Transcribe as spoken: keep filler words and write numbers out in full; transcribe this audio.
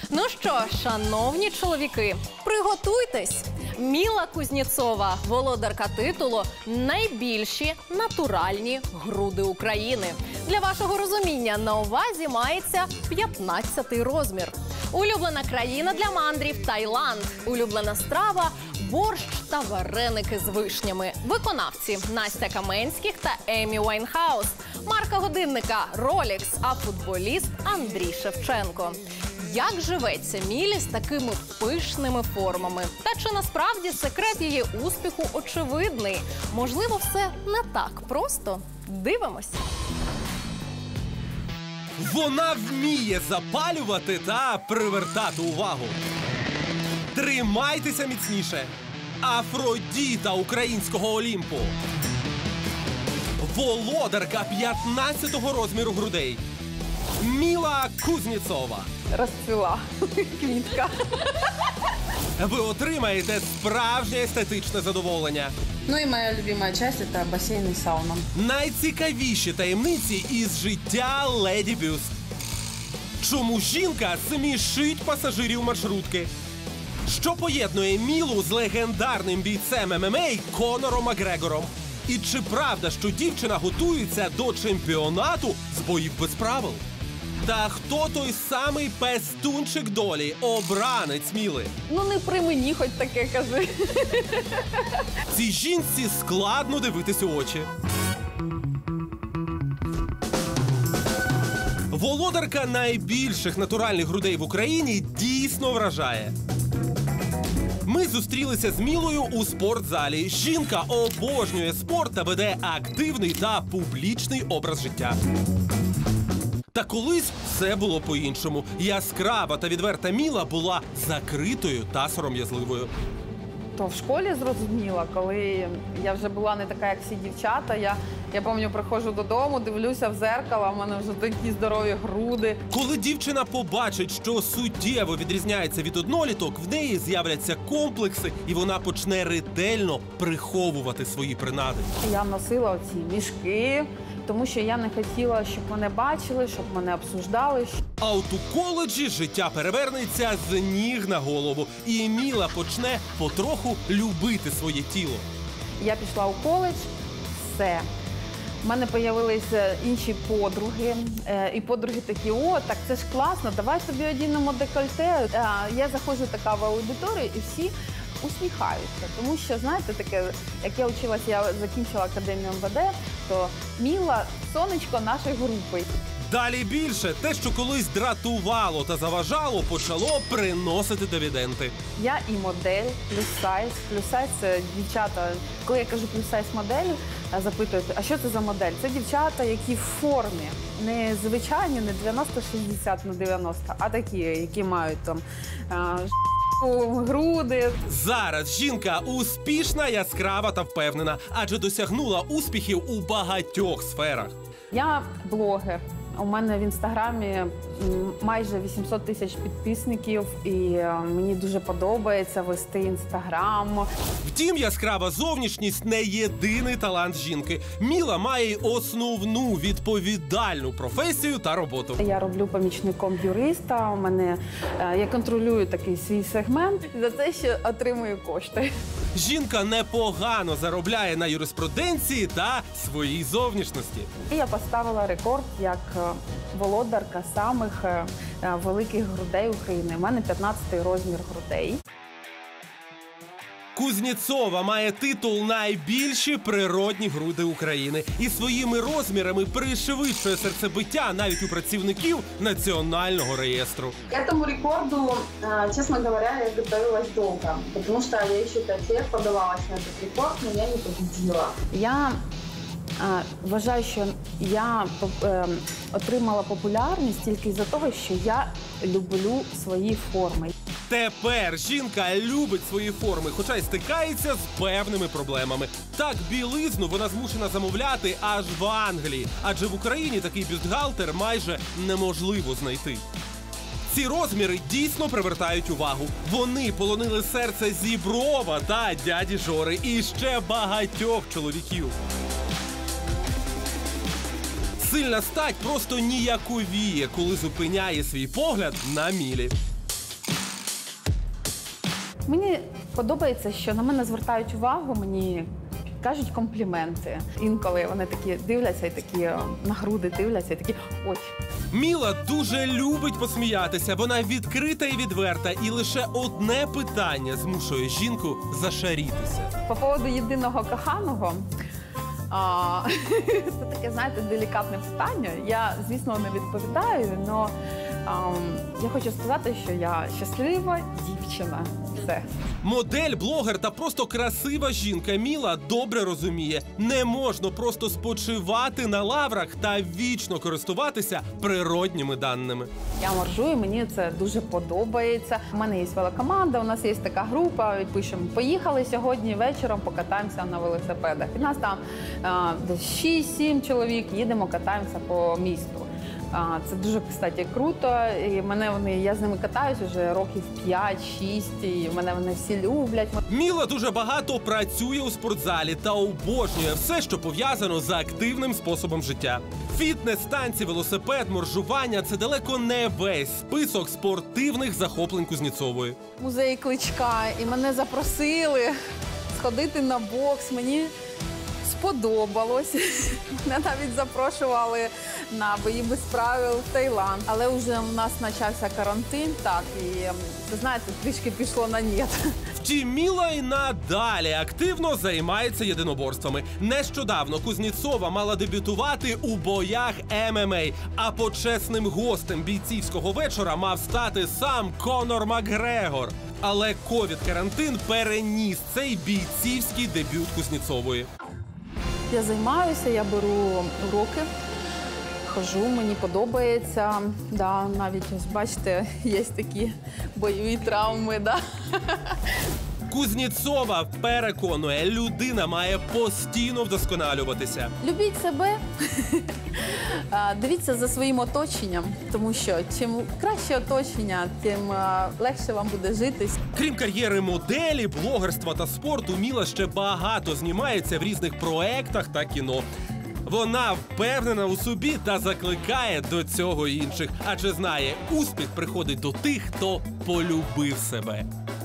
Ну що, шановні чоловіки, приготуйтесь! Міла Кузнєцова, володарка титулу «Найбільші натуральні груди України». Для вашого розуміння, на увазі мається п'ятнадцятий розмір. Улюблена країна для мандрів – Таїланд. Улюблена страва – борщ та вареники з вишнями. Виконавці – Настя Каменських та Емі Уайнхаус. Марка годинника – Rolex, а футболіст – Андрій Шевченко. Як живеться Мілі з такими пишними формами? Та чи насправді секрет її успіху очевидний? Можливо, все не так просто? Дивимось. Вона вміє запалювати та привертати увагу. Тримайтеся міцніше. Афродіта українського Олімпу. Володарка п'ятнадцятого розміру грудей. Міла Кузнєцова. Розцвіла квітка. Ви отримаєте справжнє естетичне задоволення. Ну і моя любима часть – це басейн і сауна. Найцікавіші таємниці із життя Леді Бюст. Чому жінка смішить пасажирів маршрутки? Що поєднує Мілу з легендарним бійцем ем ем а Конором Макгрегором? І чи правда, що дівчина готується до чемпіонату з боїв без правил? Та хто той самий пестунчик долі, обранець Міли? Ну не при мені хоч таке кажи. Цій жінці складно дивитись у очі. Володарка найбільших натуральних грудей в Україні дійсно вражає. Ми зустрілися з Мілою у спортзалі. Жінка обожнює спорт та веде активний та публічний образ життя. Та колись все було по-іншому. Яскрава та відверта Міла була закритою та сором'язливою. То в школі зрозуміла, коли я вже була не така, як всі дівчата. Я, я пам'ятаю, приходжу додому, дивлюся в зеркало, в мене вже такі здорові груди. Коли дівчина побачить, що суттєво відрізняється від одноліток, в неї з'являться комплекси, і вона почне ретельно приховувати свої принади. Я носила оці мішки, тому що я не хотіла, щоб мене бачили, щоб мене обсуждали. А от у коледжі життя перевернеться з ніг на голову, і Міла почне потроху любити своє тіло. Я пішла у коледж, все. У мене з'явилися інші подруги, і подруги такі: о, так це ж класно, давай тобі одінемо декольте. Я заходжу така в аудиторію, і всі усміхаються. Тому що, знаєте, таке, як я вчилася, я закінчила академію ем ве де, то Міла – сонечко нашої групи. Далі більше. Те, що колись дратувало та заважало, почало приносити дивіденди. Я і модель, плюс-сайз. Плюс-сайз – це дівчата. Коли я кажу плюс-сайз модель, запитують, а що це за модель? Це дівчата, які в формі. Не звичайні, не дев'яносто шістдесят на дев'яносто, а такі, які мають там груди. Зараз жінка успішна, яскрава та впевнена, адже досягнула успіхів у багатьох сферах. Я блогер. У мене в інстаграмі майже вісімсот тисяч підписників, і мені дуже подобається вести інстаграм. Втім, яскрава зовнішність не єдиний талант жінки. Міла має основну відповідальну професію та роботу. Я роблю помічником юриста, у мене, я контролюю такий свій сегмент за те, що отримую кошти. Жінка непогано заробляє на юриспруденції та своїй зовнішності. Я поставила рекорд як володарка самих великих грудей України. У мене п'ятнадцятий розмір грудей. Кузнєцова має титул «Найбільші природні груди України» і своїми розмірами пришвидшує серцебиття навіть у працівників Національного реєстру. К этому рекорду, честно говоря, я готовилась долго, потому что я еще пять лет подавалась на этот рекорд, но я не победила. Я а, вважаю, що я е, отримала популярність тільки з-за того, що я люблю свої форми. Тепер жінка любить свої форми, хоча й стикається з певними проблемами. Так, білизну вона змушена замовляти аж в Англії, адже в Україні такий бюстгальтер майже неможливо знайти. Ці розміри дійсно привертають увагу. Вони полонили серце Зіброва та дяді Жори і ще багатьох чоловіків. Сильна стать просто ніяковіє, коли зупиняє свій погляд на Мілі. Мені подобається, що на мене звертають увагу, мені кажуть компліменти. Інколи вони такі дивляться і такі на груди дивляться, і такі ой. Міла дуже любить посміятися. Вона відкрита і відверта. І лише одне питання змушує жінку зашарітися. По поводу єдиного коханого, а, це таке, знаєте, делікатне питання. Я, звісно, не відповідаю, але я хочу сказати, що я щаслива дівчина. Все. Модель, блогер та просто красива жінка Міла добре розуміє, не можна просто спочивати на лаврах та вічно користуватися природніми даними. Я моржую, мені це дуже подобається. У мене є велокоманда, у нас є така група, пишемо, поїхали сьогодні вечором, покатаємося на велосипедах. У нас там а, десь шість-сім чоловік, їдемо, катаємося по місту. А, це дуже, кстати, круто. І мене вони, я з ними катаюсь вже років п'ять-шість, і мене вони всі люблять. Міла дуже багато працює у спортзалі та обожнює все, що пов'язано з активним способом життя. Фітнес, танці, велосипед, моржування – це далеко не весь список спортивних захоплень Кузнєцової. Музей Кличка, і мене запросили сходити на бокс. Мені сподобалось. Мене навіть запрошували на бої без правил в Таїланд. Але вже у нас почався карантин, так, і, ви знаєте, трішки пішло на нет. Втім, Міла й надалі активно займається єдиноборствами. Нещодавно Кузнєцова мала дебютувати у боях ем ем ей, а почесним гостем бійцівського вечора мав стати сам Конор Макгрегор. Але ковід-карантин переніс цей бійцівський дебют Кузнєцової. Я займаюся, я беру уроки, хожу, мені подобається. Да, навіть, ось бачите, є такі бойові травми. Да. Кузнєцова переконує, людина має постійно вдосконалюватися. Любіть себе, дивіться за своїм оточенням, тому що чим краще оточення, тим легше вам буде житись. Крім кар'єри моделі, блогерства та спорту, Міла ще багато знімається в різних проектах та кіно. Вона впевнена у собі та закликає до цього інших, адже знає, успіх приходить до тих, хто полюбив себе.